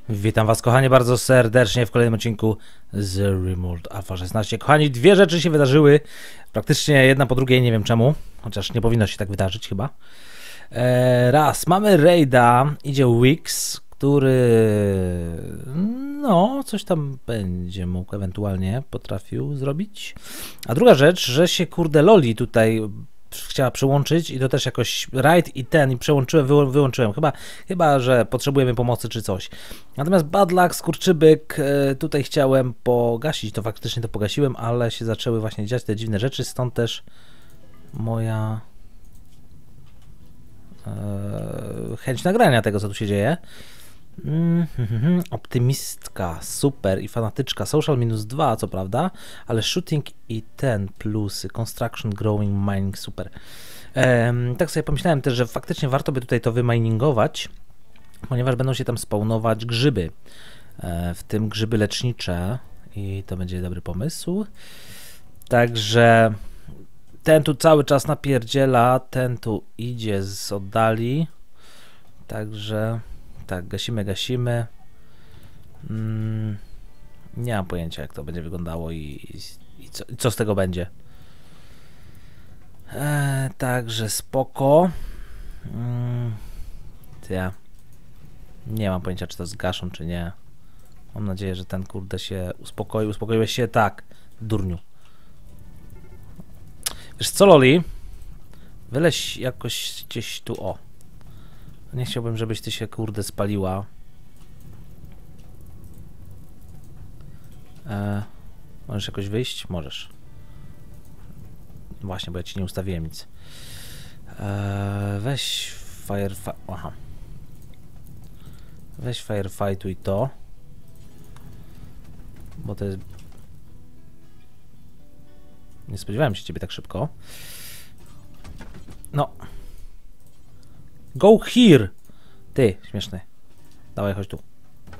Witam was kochani bardzo serdecznie w kolejnym odcinku z Rimworld Alpha 16. Kochani, dwie rzeczy się wydarzyły, praktycznie jedna po drugiej, nie wiem czemu, chociaż nie powinno się tak wydarzyć chyba. Raz, mamy raida, idzie Wix, który no, coś tam będzie mógł ewentualnie potrafił zrobić. A druga rzecz, że się kurde Loli tutaj chciała przyłączyć i to też jakoś raid i przełączyłem, wyłączyłem. Chyba, że potrzebujemy pomocy czy coś. Natomiast bad luck, skurczybyk, tutaj chciałem pogasić, to faktycznie to pogasiłem, ale się zaczęły właśnie dziać te dziwne rzeczy, stąd też moja chęć nagrania tego, co tu się dzieje. Optymistka, super i fanatyczka, social -2, co prawda, ale shooting i ten plusy, construction, growing, mining, super. Tak sobie pomyślałem też, że faktycznie warto by tutaj to wyminingować, ponieważ będą się tam spawnować grzyby, w tym grzyby lecznicze i to będzie dobry pomysł. Także ten tu cały czas napierdziela, ten tu idzie z oddali, także tak, gasimy. Nie mam pojęcia, jak to będzie wyglądało i co z tego będzie. Także spoko. Ja nie mam pojęcia, czy to zgaszą, czy nie. Mam nadzieję, że ten kurde się uspokoi. Uspokoiłeś się? Tak, durniu. Wiesz co, Loli? Wyleź jakoś gdzieś tu, o. Nie chciałbym, żebyś ty się kurde spaliła. Możesz jakoś wyjść? Możesz. Właśnie, bo ja ci nie ustawiłem nic. Weź firefight. Aha. Weź firefightu i to. Bo to jest... Nie spodziewałem się ciebie tak szybko. No. Go here! Ty, śmieszny. Dawaj, chodź tu.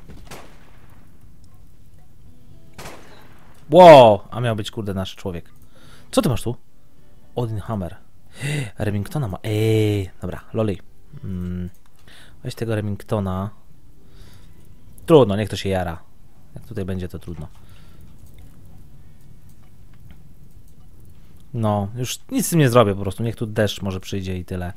Wow! A miał być, kurde, nasz człowiek. Co ty masz tu? Odin Hammer. Remingtona ma... dobra, Loli. Weź tego Remingtona. Trudno, niech to się jara. Jak tutaj będzie, to trudno. No, już nic z tym nie zrobię po prostu. Niech tu deszcz może przyjdzie i tyle.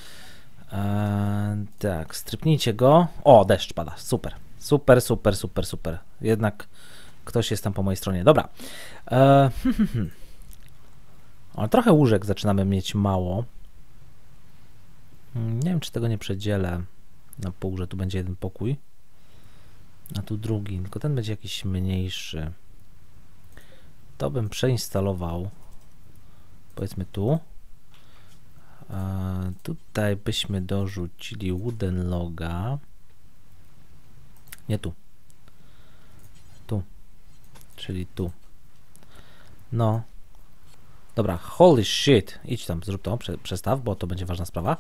Tak, strypnijcie go. O, deszcz pada. Super. Super. Jednak ktoś jest tam po mojej stronie. Dobra. Ale trochę łóżek zaczynamy mieć mało. Nie wiem, czy tego nie przedzielę na pół, że tu będzie jeden pokój. A tu drugi. Tylko ten będzie jakiś mniejszy. To bym przeinstalował. Powiedzmy tu. Tutaj byśmy dorzucili wooden loga. Nie tu. Tu. Czyli tu. No. Dobra, holy shit. Idź tam, zrób to, przestaw, bo to będzie ważna sprawa.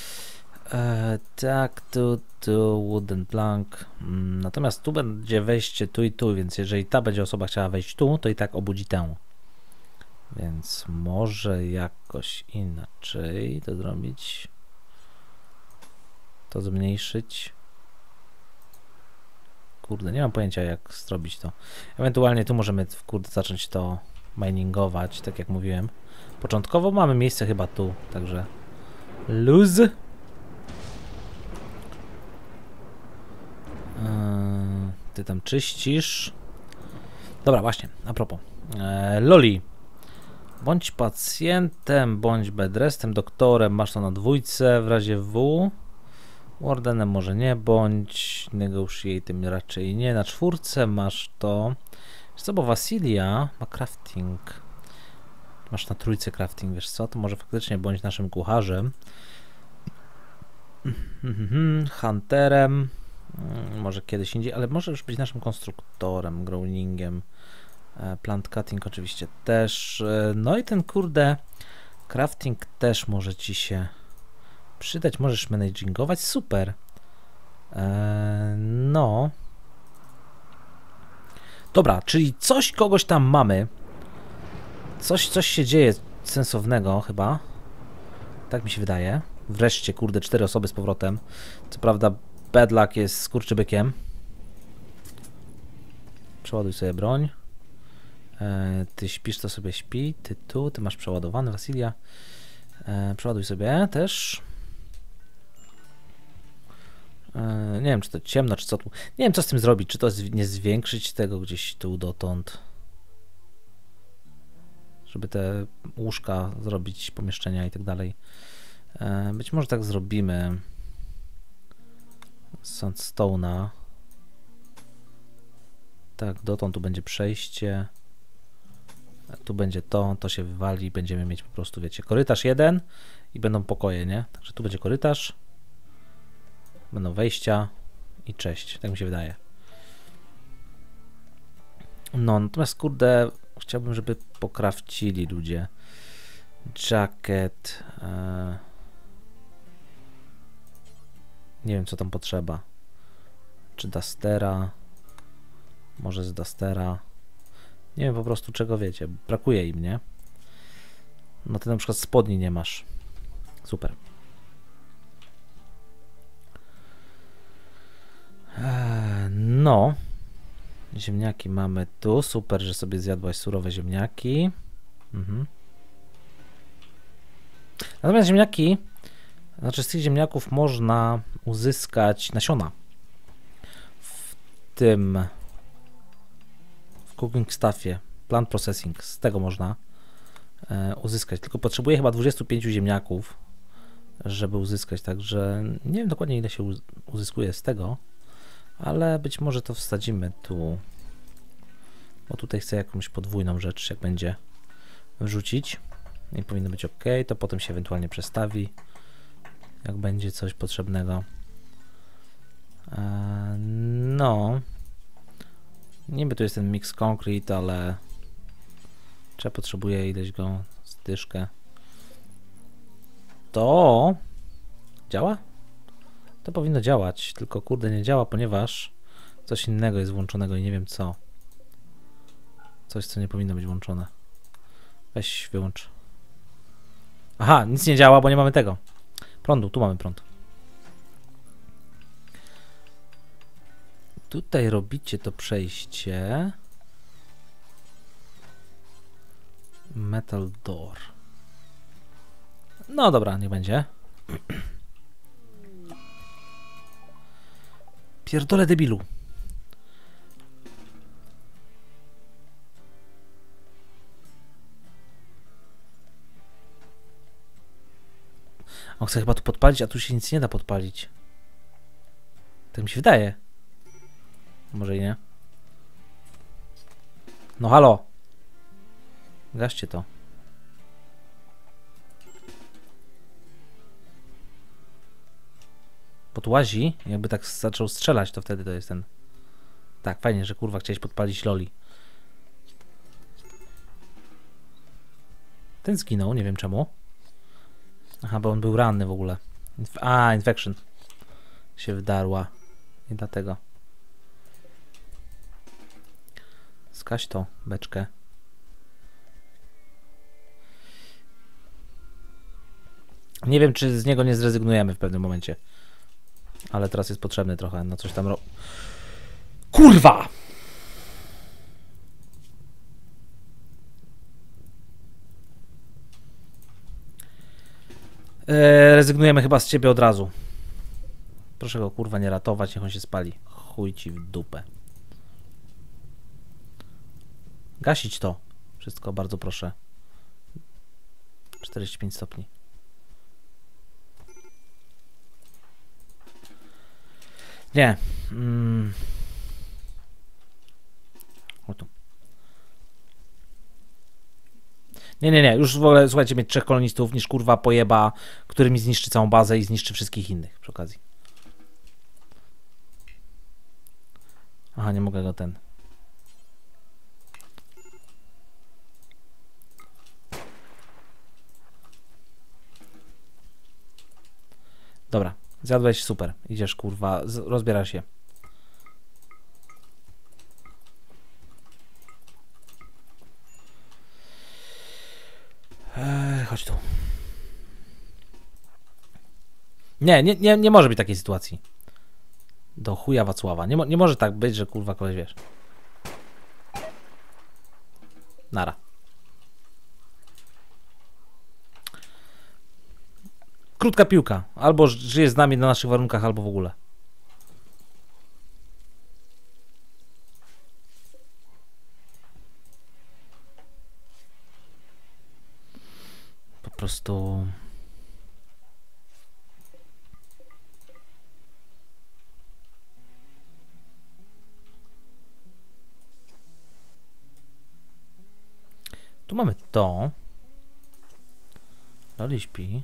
Tak, tu, wooden plank. Natomiast tu będzie wejście tu i tu, więc jeżeli ta będzie osoba chciała wejść tu, to i tak obudzi tę. Więc może jakoś inaczej to zrobić. To zmniejszyć. Kurde, nie mam pojęcia, jak zrobić to. Ewentualnie tu możemy kurde zacząć to miningować, tak jak mówiłem. Początkowo mamy miejsce chyba tu, także luz. Ty tam czyścisz. Dobra, właśnie, a propos. Loli. Bądź pacjentem, bądź bedrestem, doktorem, masz to na dwójce w razie W. Wardenem może nie bądź, negotiatem raczej nie, na czwórce masz to. Wiesz co, bo Wasilia ma crafting. Masz na trójce crafting, wiesz co, to może faktycznie bądź naszym kucharzem. Hunterem. Może kiedyś indziej, ale możesz być naszym konstruktorem, growningiem. Plant cutting oczywiście też. No i ten kurde crafting też może ci się przydać. Możesz managingować. Super. No. Dobra, czyli kogoś tam mamy. Coś się dzieje sensownego chyba. Tak mi się wydaje. Wreszcie, kurde, 4 osoby z powrotem. Co prawda bad luck jest skurczybykiem. Przeładuj sobie broń. Ty śpisz, to sobie śpi. Ty tu, ty masz przeładowany, Wasilia. Przeładuj sobie też. Nie wiem, czy to ciemno, czy co tu. Nie wiem, co z tym zrobić. Czy to nie zwiększyć tego gdzieś tu dotąd. Żeby te łóżka zrobić, pomieszczenia i tak dalej. Być może tak zrobimy. Sandstone'a. Tak, dotąd tu będzie przejście. Tu będzie to się wywali. Będziemy mieć po prostu, wiecie, korytarz jeden i będą pokoje, nie? Także tu będzie korytarz. Będą wejścia i cześć. Tak mi się wydaje. No, natomiast kurde, chciałbym, żeby pokrawcili ludzie. Jacket. Nie wiem, co tam potrzeba. Czy Dustera? Może z Dustera. Nie wiem po prostu, czego wiecie. Brakuje im, nie? No ty na przykład spodni nie masz. Super. No. Ziemniaki mamy tu. Super, że sobie zjadłaś surowe ziemniaki. Natomiast ziemniaki, znaczy z tych ziemniaków można uzyskać nasiona. W tym w cooking stuffie, plant processing, z tego można uzyskać. Tylko potrzebuję chyba 25 ziemniaków, żeby uzyskać, także nie wiem dokładnie, ile się uzyskuje z tego, ale być może to wsadzimy tu, bo tutaj chcę jakąś podwójną rzecz, jak będzie wrzucić i powinno być ok, to potem się ewentualnie przestawi, jak będzie coś potrzebnego. No, niby tu jest ten mix concrete, ale trzeba potrzebuje ileś go styżkę. To działa? To powinno działać, tylko kurde nie działa, ponieważ coś innego jest włączonego i nie wiem co. Coś, co nie powinno być włączone. Weź wyłącz. Aha, nic nie działa, bo nie mamy tego prądu. Tu mamy prąd. Tutaj robicie to przejście. Metal door. No dobra, niech będzie. Pierdolę debilu. On chce chyba tu podpalić, a tu się nic nie da podpalić. Tak mi się wydaje. Może i nie. No halo. Gaście to. Bo tu łazi, jakby tak zaczął strzelać, to wtedy to jest ten... Tak, fajnie, że kurwa chciałeś podpalić loli. Ten zginął, nie wiem czemu. Aha, bo on był ranny w ogóle. Infection się wydarła. I dlatego. Skaź to, beczkę. Nie wiem, czy z niego nie zrezygnujemy w pewnym momencie. Ale teraz jest potrzebny trochę, no coś tam Kurwa! Rezygnujemy chyba z ciebie od razu. Proszę go kurwa nie ratować, niech on się spali. Chuj ci w dupę. Gasić to. Wszystko, bardzo proszę. 45 stopni. Nie. O tu. Nie. Już w ogóle, słuchajcie, mieć 3 kolonistów niż kurwa pojeba, który mi zniszczy całą bazę i zniszczy wszystkich innych przy okazji. Aha, nie mogę go ten. Dobra, zjadłeś, super. Idziesz kurwa, rozbierasz się. Chodź tu. Nie może być takiej sytuacji. Do chuja Wacława. Nie może tak być, że kurwa kogoś wiesz. Nara. Krótka piłka. Albo żyje z nami na naszych warunkach, albo w ogóle. Po prostu... Tu mamy to. Loli śpi.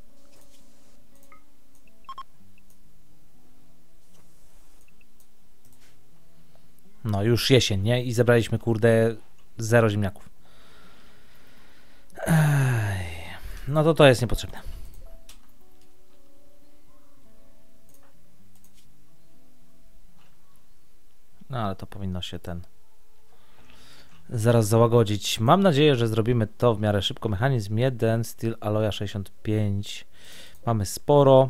No już jesień, nie? I zebraliśmy, kurde, 0 ziemniaków. No to jest niepotrzebne. No ale to powinno się zaraz załagodzić. Mam nadzieję, że zrobimy to w miarę szybko. Mechanizm 1, Steel Alloya 65. Mamy sporo.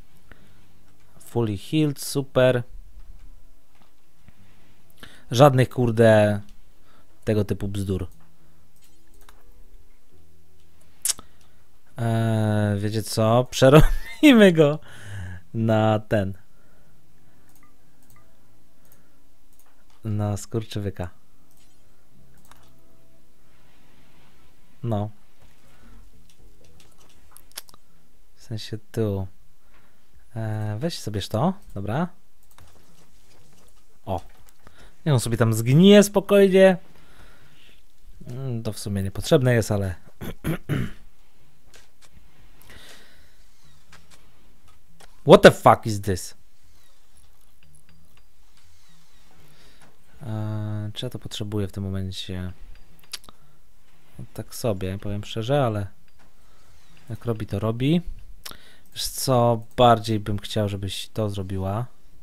Fully healed, super. Żadnych, kurde, tego typu bzdur. Wiecie co? Przerobimy go na na skurczywyka. No. W sensie tu. Weź sobie to, dobra. O. Niech on sobie tam zgnije spokojnie. To w sumie niepotrzebne jest, ale... What the fuck is this? Czy ja to potrzebuję w tym momencie? No, tak sobie, powiem szczerze, ale jak robi, to robi. Wiesz co, bardziej bym chciał, żebyś to zrobiła.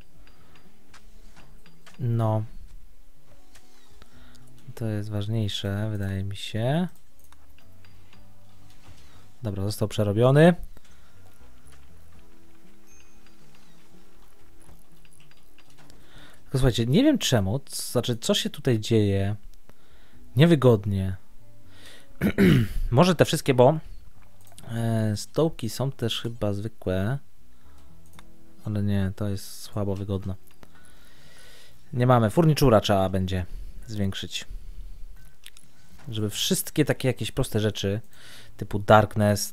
No. To jest ważniejsze, wydaje mi się. Dobra, został przerobiony. Tylko słuchajcie, nie wiem czemu, znaczy co się tutaj dzieje niewygodnie. Może te wszystkie, bo stołki są też chyba zwykłe, ale nie, to jest słabo wygodne. Nie mamy, furniczura trzeba będzie zwiększyć. Żeby wszystkie takie jakieś proste rzeczy typu darkness,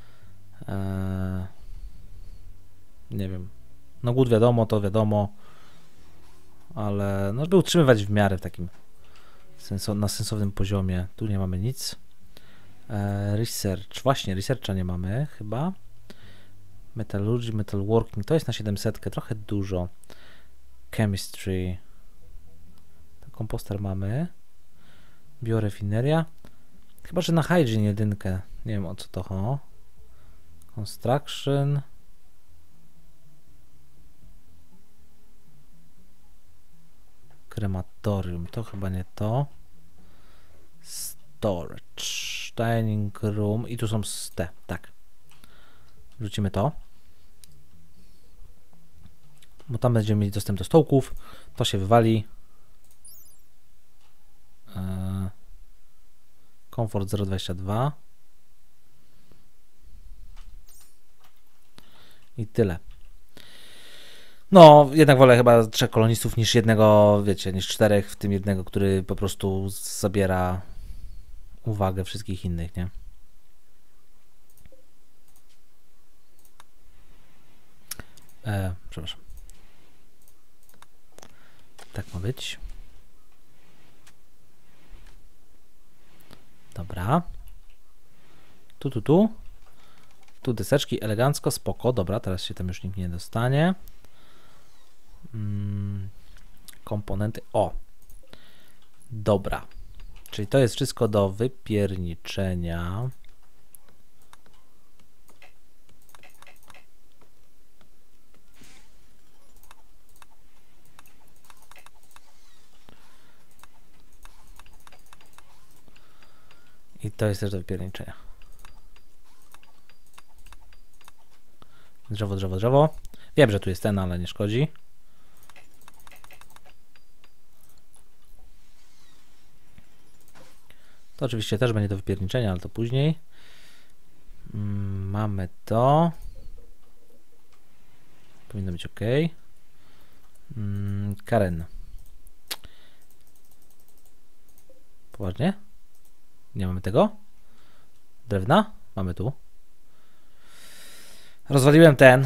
nie wiem, no głód wiadomo, to wiadomo, ale no, żeby utrzymywać w miarę w takim na sensownym poziomie. Tu nie mamy nic. Research, właśnie researcha nie mamy chyba. Metallurgy, metalworking, to jest na 700, trochę dużo. Chemistry, komposter mamy. Biorefineria, chyba że na hygiene jedynkę, nie wiem o co to chodzi. Construction, krematorium, to chyba nie to. Storage, dining room i tu są te, tak. Wrzucimy to. Bo tam będziemy mieli dostęp do stołków, to się wywali. Komfort 0,22 i tyle. No, jednak wolę chyba 3 kolonistów niż jednego, wiecie, niż 4, w tym jednego, który po prostu zabiera uwagę wszystkich innych, nie? Przepraszam. Tak ma być. Dobra. Tu deseczki elegancko, spoko. Dobra, teraz się tam już nikt nie dostanie. Komponenty. O! Dobra. Czyli to jest wszystko do wypierniczenia. I to jest też do wypierniczenia. Drzewo, drzewo, drzewo. Wiem, że tu jest ten, ale nie szkodzi. To oczywiście też będzie do wypierniczenia, ale to później. Mamy to. Powinno być ok. Karen. Poważnie? Nie mamy tego? Drewna? Mamy tu. Rozwaliłem ten.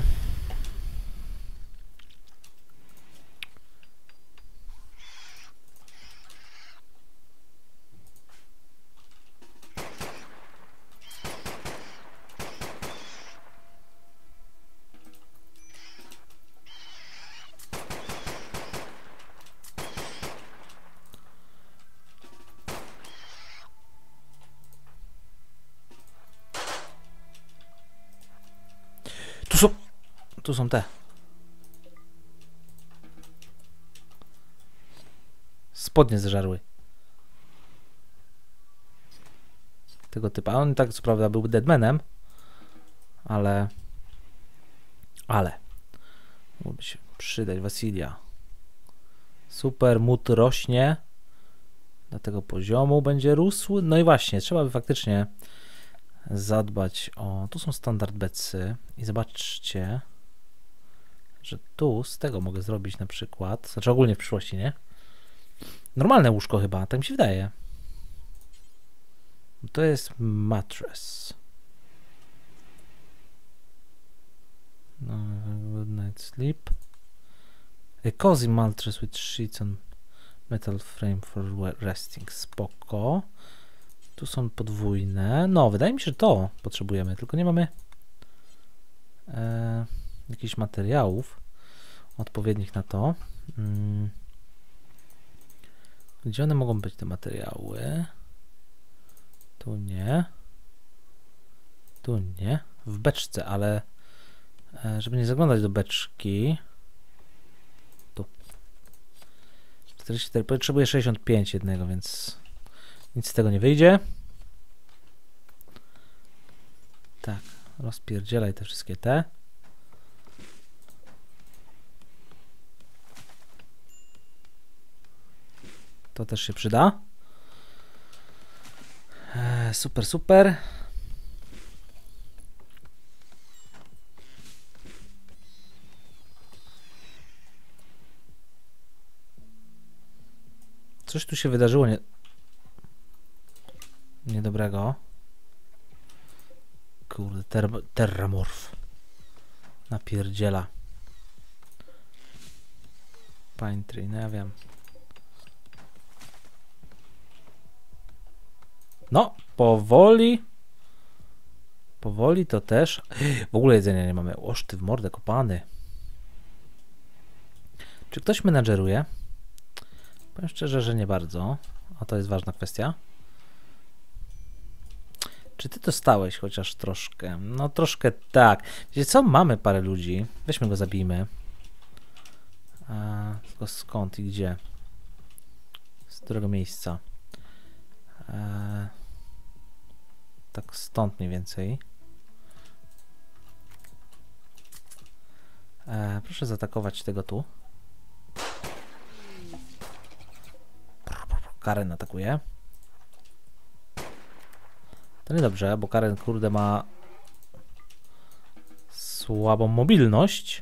Tu są te. Spodnie zeżarły. Tego typa. On tak co prawda był deadmanem, ale mógłby się przydać. Wasilia. Super, mód rośnie. Do tego poziomu będzie rósł. No i właśnie, trzeba by faktycznie zadbać o... Tu są standard betsy i zobaczcie, że tu z tego mogę zrobić na przykład, znaczy ogólnie w przyszłości, nie? Normalne łóżko chyba, tak mi się wydaje. To jest mattress. No, good night sleep. A cozy mattress with sheets on metal frame for resting. Spoko. Tu są podwójne. No, wydaje mi się, że to potrzebujemy, tylko nie mamy jakichś materiałów odpowiednich na to. Gdzie one mogą być, te materiały? Tu nie. Tu nie. W beczce, ale żeby nie zaglądać do beczki. Tu. 44. Potrzebuję 65 jednego, więc nic z tego nie wyjdzie. Tak. Rozpierdzielaj te wszystkie te. To też się przyda. Super, super. Coś tu się wydarzyło niedobrego. Kurde, terramorf. Napierdziela. Pine tree, no ja wiem. No, powoli. Powoli to też. W ogóle jedzenia nie mamy. Oż ty w mordę kopany. Czy ktoś menadżeruje? Powiem szczerze, że nie bardzo. A to jest ważna kwestia. Czy ty dostałeś chociaż troszkę? No troszkę tak. Wiecie co? Mamy parę ludzi. Weźmy go, zabijmy. Tylko skąd i gdzie? Z którego miejsca? Tak stąd mniej więcej. Proszę zaatakować tego tu. Karen atakuje. To niedobrze, bo Karen kurde ma słabą mobilność.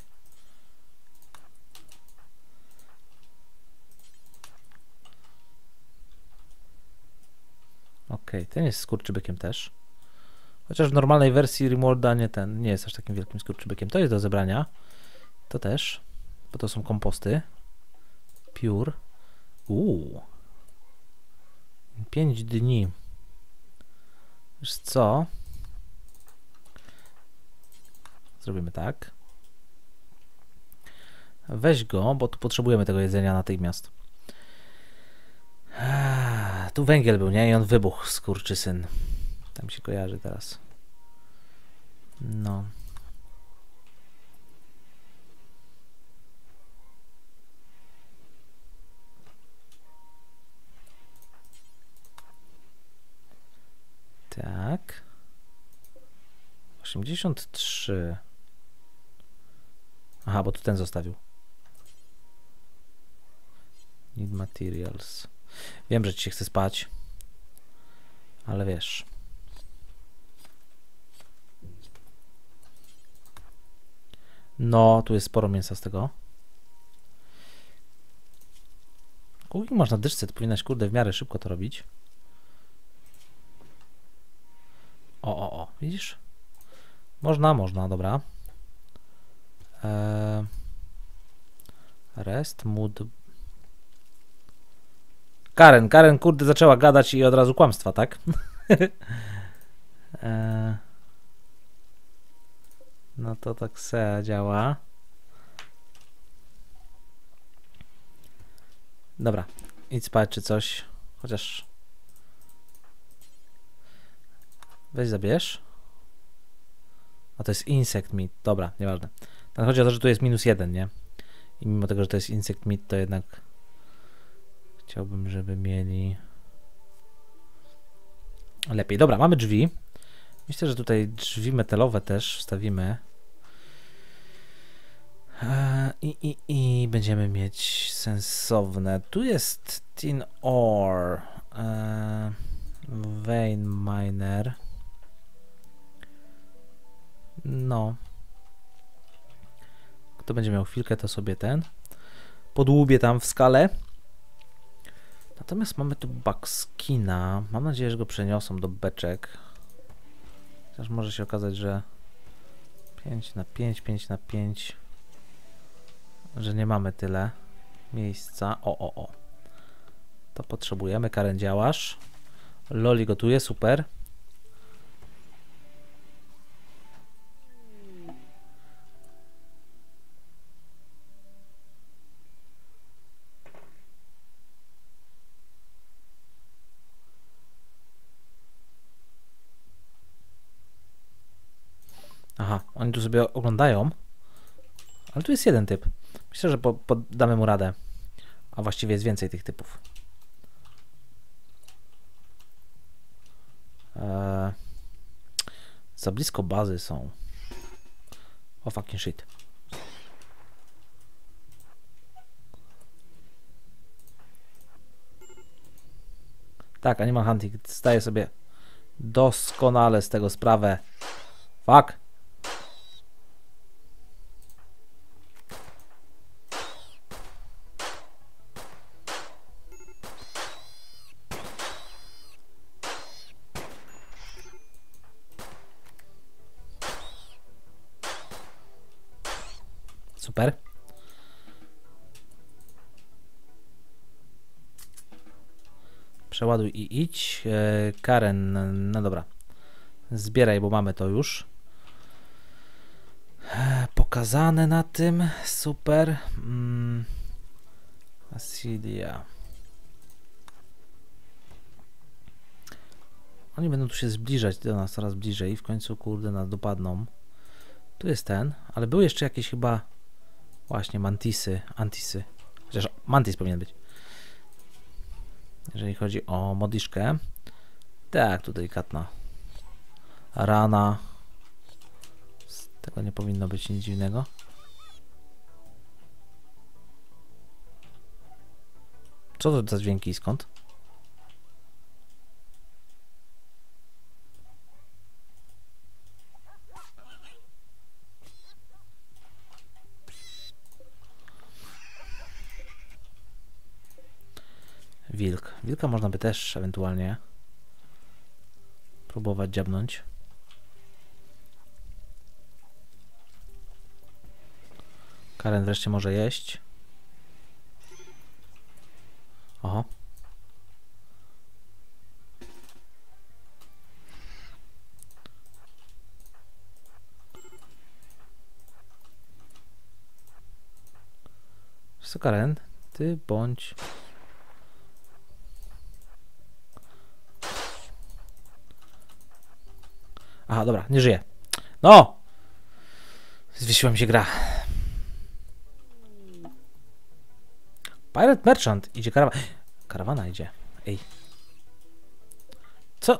Okej, ten jest skurczybykiem też. Chociaż w normalnej wersji Rimworlda nie jest aż takim wielkim skurczybykiem. To jest do zebrania. To też, bo to są komposty. Pure. 5 dni. Wiesz co? Zrobimy tak. Weź go, bo tu potrzebujemy tego jedzenia natychmiast. Tu węgiel był, nie? I on wybuchł, skurczysyn. Tam się kojarzy teraz. No. Tak. 83. Aha, bo tu ten zostawił. Need materials. Wiem, że ci się chce spać. Ale wiesz. No, tu jest sporo mięsa z tego. Cooking masz na dyszce, to powinnaś, kurde, w miarę szybko to robić. O, widzisz? Można, dobra. Rest, mood. Karen, kurde, zaczęła gadać i od razu kłamstwa, tak? No to tak se działa. Dobra, idź spać czy coś. Chociaż... Weź zabierz. A to jest insect meat. Dobra, nieważne. Tak, chodzi o to, że tu jest -1, nie? I mimo tego, że to jest insect meat, to jednak chciałbym, żeby mieli lepiej. Dobra, mamy drzwi. Myślę, że tutaj drzwi metalowe też wstawimy. I będziemy mieć sensowne. Tu jest tin ore. Vein miner. No. Kto będzie miał chwilkę, to sobie ten podłubię tam w skale. Natomiast mamy tu buckskina. Mam nadzieję, że go przeniosą do beczek. Chociaż może się okazać, że 5×5, 5×5, że nie mamy tyle miejsca. O. To potrzebujemy. Karen, działasz. Loli gotuje, super. Aha, oni tu sobie oglądają. Ale tu jest jeden typ. Myślę, że damy mu radę. A właściwie jest więcej tych typów. Za blisko bazy są. O fucking shit. Tak, Animal Hunting zdaje sobie doskonale z tego sprawę. Fuck. Super. Przeładuj i idź. Karen, no dobra. Zbieraj, bo mamy to już. Pokazane na tym. Super. Asidia. Oni będą tu się zbliżać do nas coraz bliżej i w końcu, kurde, nas dopadną. Tu jest ten, ale były jeszcze jakieś chyba właśnie antisy. Chociaż mantis powinien być. Jeżeli chodzi o modiszkę. Tak, tu delikatna rana. Z tego nie powinno być nic dziwnego. Co to za dźwięki i skąd? Wilk. Wilka można by też ewentualnie próbować dziabnąć. Karen wreszcie może jeść. Oho. Co, Karen? Ty bądź... Aha, dobra, nie żyje. No! Zwiesiła mi się gra. Pirate Merchant. Idzie karawana. Karawana idzie. Ej. Co?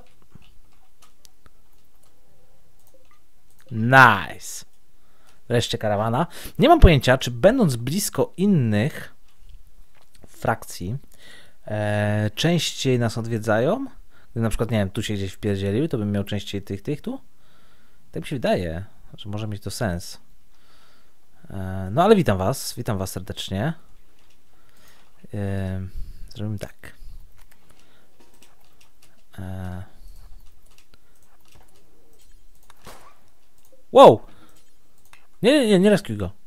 Nice. Wreszcie karawana. Nie mam pojęcia, czy będąc blisko innych frakcji częściej nas odwiedzają. Gdy na przykład, nie wiem, tu się gdzieś wpierdzielił, to bym miał częściej tych tu. Tak mi się wydaje, że może mieć to sens. No ale witam was serdecznie. Zrobimy tak. Wow! Nie reskuj go.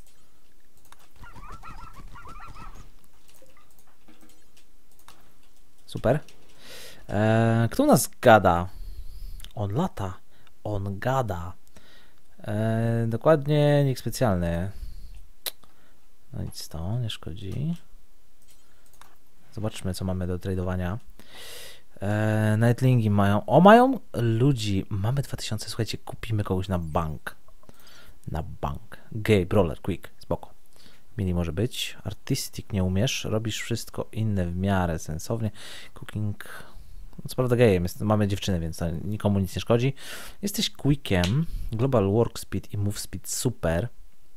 Super. Kto u nas gada? On lata. On gada. Dokładnie nikt specjalny. No nic to, nie szkodzi. Zobaczmy, co mamy do tradowania. Nightlingi mają... O, mają ludzi. Mamy 2000, słuchajcie, kupimy kogoś na bank. Na bank. Gay, brawler, quick, spoko. Mini może być. Artistic nie umiesz. Robisz wszystko inne w miarę sensownie. Cooking... Co prawda gejem, mamy dziewczynę, więc to nikomu nic nie szkodzi. Jesteś quickiem. Global work speed i move speed super.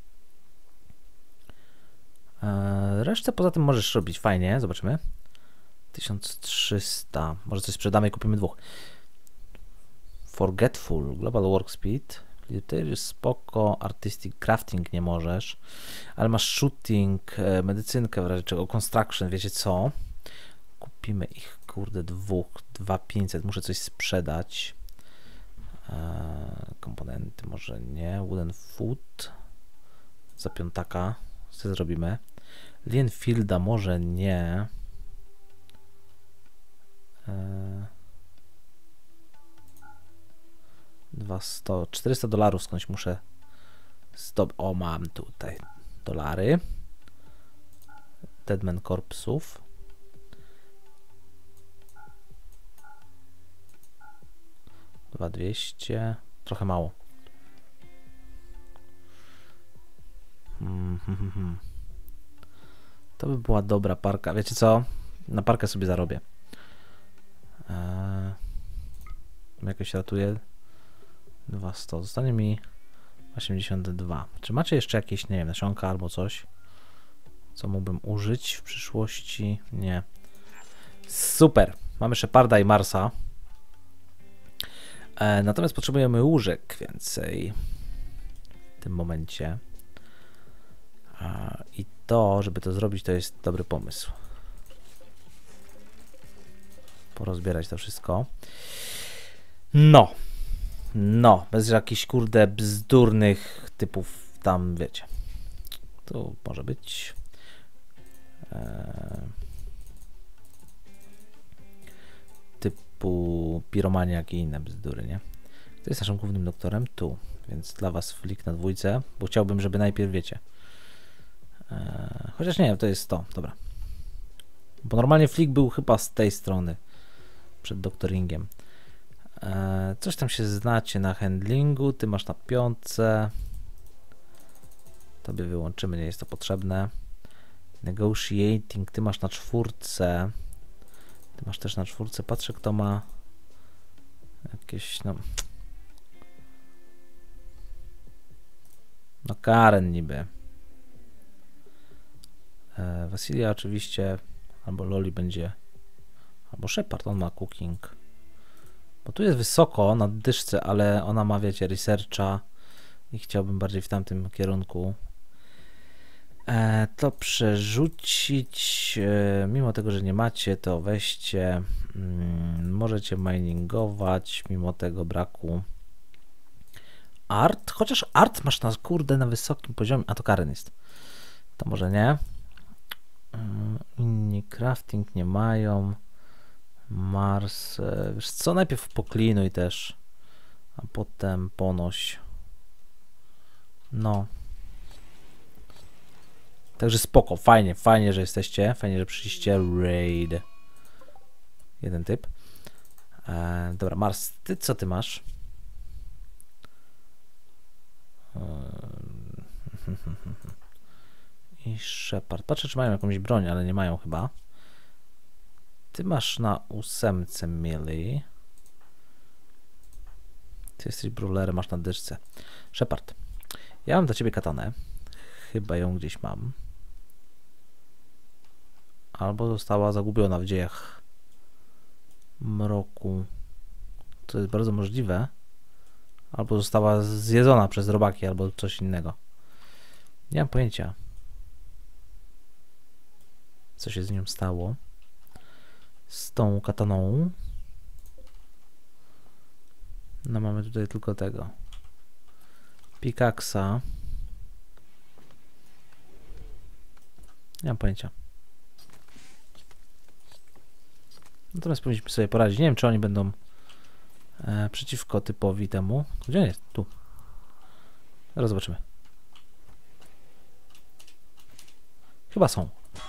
Resztę poza tym możesz robić fajnie. Zobaczymy. 1300. Może coś sprzedamy i kupimy dwóch. Forgetful. Global work speed. Literary spoko. Artistic crafting nie możesz. Ale masz shooting, medycynkę w razie czego. Construction, wiecie co? Kupimy ich, kurde, dwóch. 2500. Muszę coś sprzedać. Komponenty może nie. Wooden food. Za piątaka. Co zrobimy? Lienfielda może nie. 200, $400 skądś muszę o, mam tutaj dolary. Deadman Corpsów. $200. Trochę mało. To by była dobra parka. Wiecie co? Na parkę sobie zarobię. Jakoś ratuje 200. Zostanie mi 82. Czy macie jeszcze jakieś, nie wiem, nasionka albo coś, co mógłbym użyć w przyszłości? Nie. Super. Mamy Sheparda i Marsa. Natomiast potrzebujemy łóżek więcej w tym momencie. I to, żeby to zrobić, to jest dobry pomysł. Porozbierać to wszystko. No, bez jakichś, kurde, bzdurnych typów tam, wiecie. Tu może być. Typu piromaniak i inne bzdury, nie? To jest naszym głównym doktorem, tu. Więc dla was flick na dwójce, bo chciałbym, żeby najpierw, wiecie. Chociaż nie wiem, to jest to, dobra. Bo normalnie flick był chyba z tej strony. Przed doktoringiem. Coś tam się znacie na handlingu, ty masz na piątce. Tobie wyłączymy, nie jest to potrzebne. Negotiating, ty masz na czwórce. Ty masz też na czwórce. Patrzę, kto ma jakieś, no Karen niby. Wasilia oczywiście, albo Loli będzie, albo Shepard, on ma cooking. Bo tu jest wysoko na dyszce, ale ona ma, wiecie, researcha i chciałbym bardziej w tamtym kierunku to przerzucić. Mimo tego, że nie macie, to weźcie, możecie miningować mimo tego braku. Art, chociaż art masz na, kurde, na wysokim poziomie, a to Karen jest. To może nie. Inni crafting nie mają. Mars, wiesz co, najpierw poklinuj też, a potem ponoś. No. Także spoko, fajnie, że jesteście, fajnie, że przyszliście. Raid. Jeden typ. Dobra, Mars, ty co ty masz? I Shepard. Patrzę, czy mają jakąś broń, ale nie mają chyba. Ty masz na 8 melee. Ty jesteś brawlerem, masz na dyszce. Shepard. Ja mam dla ciebie katanę. Chyba ją gdzieś mam. Albo została zagubiona w dziejach mroku. To jest bardzo możliwe. Albo została zjedzona przez robaki, albo coś innego. Nie mam pojęcia, co się z nią stało. Z tą kataną. No mamy tutaj tylko tego. Pikaksa. Nie mam pojęcia. Natomiast powinniśmy sobie poradzić. Nie wiem, czy oni będą przeciwko typowi temu. Gdzie on jest? Tu. Zaraz zobaczymy. Chyba są.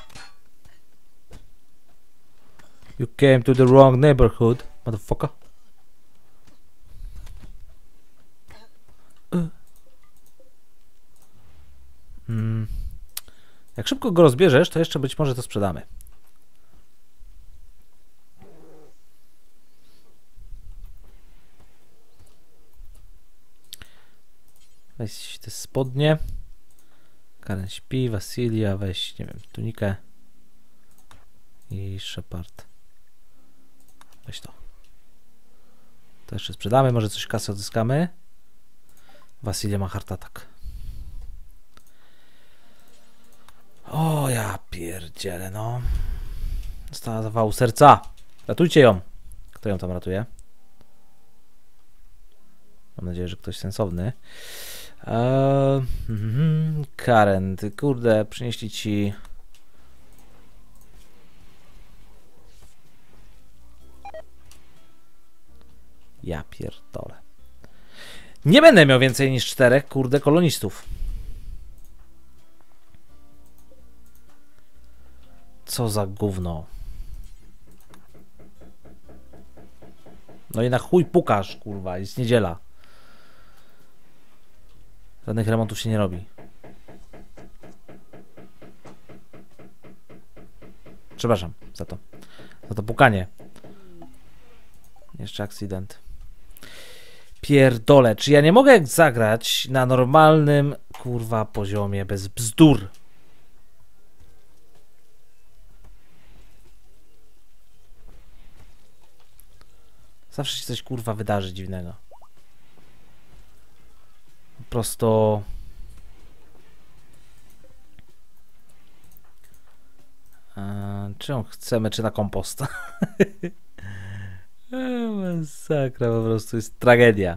You came to the wrong neighborhood, motherfucker. Jak szybko go rozbierzesz, to jeszcze być może to sprzedamy. Weź te spodnie. Karen śpi, Wasilia, weź, nie wiem, tunikę. I Shepard. Weź to. To jeszcze sprzedamy, może coś kasy odzyskamy. Wasilia ma heart attack. O ja pierdzielę, no. Dostała zawału serca. Ratujcie ją. Kto ją tam ratuje? Mam nadzieję, że ktoś sensowny. Karen, ty kurde, przynieśli ci... Ja pierdolę. Nie będę miał więcej niż 4, kurde, kolonistów. Co za gówno. No i na chuj pukasz, kurwa, jest niedziela. Żadnych remontów się nie robi. Przepraszam za to. Za to pukanie. Jeszcze akcydent. Pierdolę, czy ja nie mogę zagrać na normalnym, kurwa, poziomie, bez bzdur? Zawsze się coś, kurwa, wydarzy dziwnego. Po prostu... Czy ją chcemy, czy na kompost? Masakra, po prostu jest tragedia.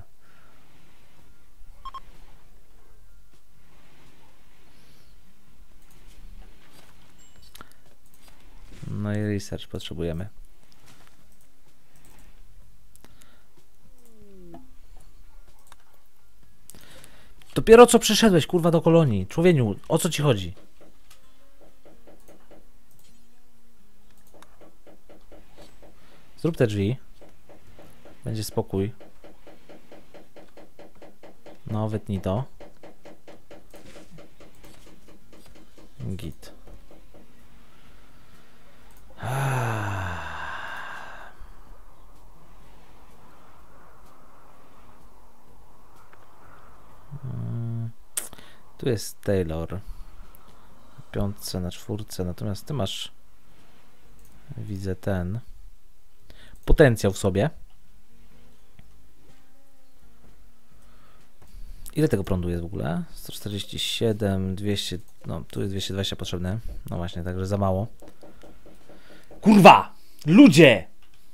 No i research potrzebujemy. Dopiero co przyszedłeś, kurwa, do kolonii. Człowieniu, o co ci chodzi? Zrób te drzwi. Będzie spokój. No, wytnij to. Git. Tu jest Taylor. Na 5, na 4, natomiast ty masz, widzę, ten potencjał w sobie. Ile tego prądu jest w ogóle? 147, 200, no tu jest 220 potrzebne. No właśnie, także za mało. Kurwa! Ludzie!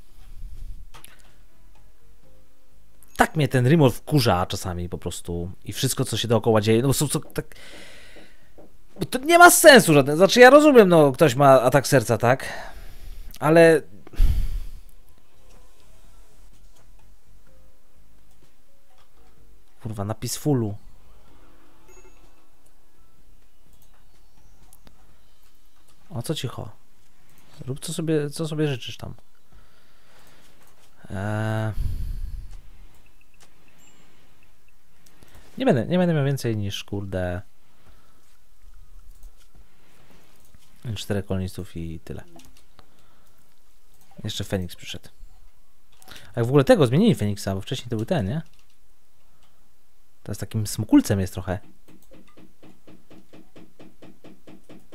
Tak mnie ten remote wkurza czasami po prostu. I wszystko, co się dookoła dzieje. No tak... Bo to nie ma sensu żadnego. Znaczy ja rozumiem, no ktoś ma atak serca, tak? Ale... Kurwa, na peacefulu. O co cicho? Rób co sobie życzysz tam. Nie będę miał więcej niż, kurde, 4 kolonistów i tyle. Jeszcze Feniks przyszedł. A jak w ogóle tego zmienili Feniksa, bo wcześniej to był ten, nie? To jest takim smokulcem jest trochę.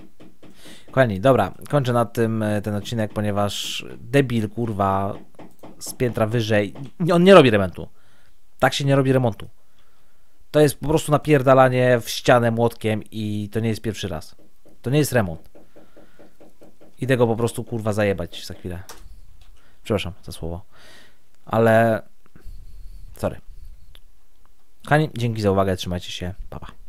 Kochani, dobra, kończę na tym ten odcinek, ponieważ debil, kurwa, z piętra wyżej. On nie robi remontu. Tak się nie robi remontu. To jest po prostu napierdalanie w ścianę młotkiem i to nie jest pierwszy raz. To nie jest remont. Idę go po prostu kurwa zajebać za chwilę. Przepraszam za słowo. Ale... Sorry. Kochani, dzięki za uwagę, trzymajcie się. Pa, pa.